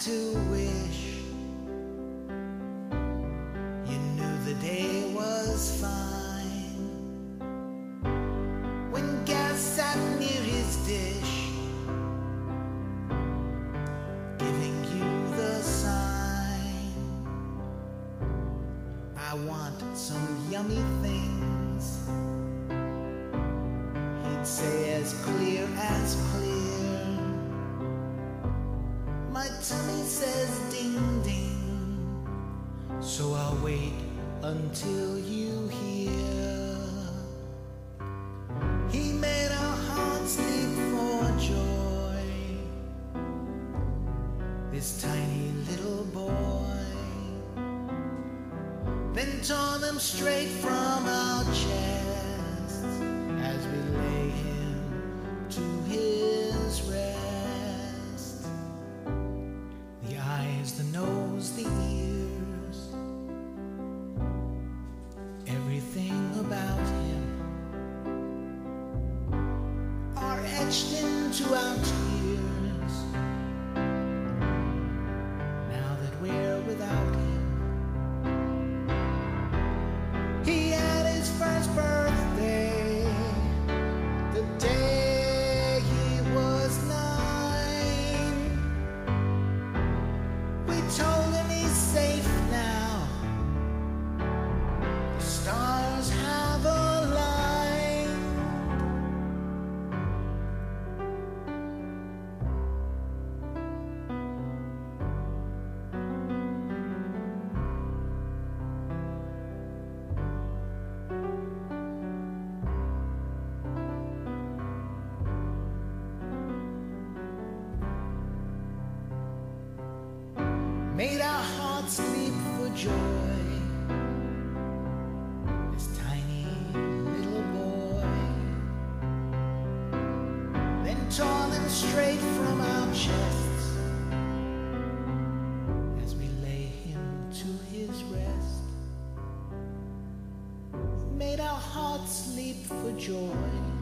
to wish you knew the day was fine. When Gaz sat near his dish, giving you the sign, I want some yummy things, he'd say as clear as clear. My tummy says ding ding, so I'll wait until you hear. He made our hearts leap for joy, this tiny little boy, then tore them straight from our chests as we lay him to his rest. The eyes, the nose, the ears, everything about him are etched into our tears now that we're without him. He had his first birthday the day he was 9. We told him he's safe now, the stars have aligned. Made our hearts leap for joy, this tiny little boy, then tore them straight from our chests as we lay him to his rest. Made our hearts leap for joy.